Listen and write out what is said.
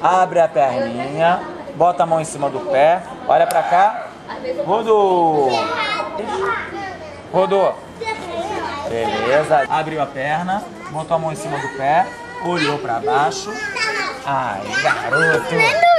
Abre a perninha, bota a mão em cima do pé, olha pra cá. Rodou. Rodou. Beleza. Abriu a perna, botou a mão em cima do pé, olhou pra baixo. Ai, garoto.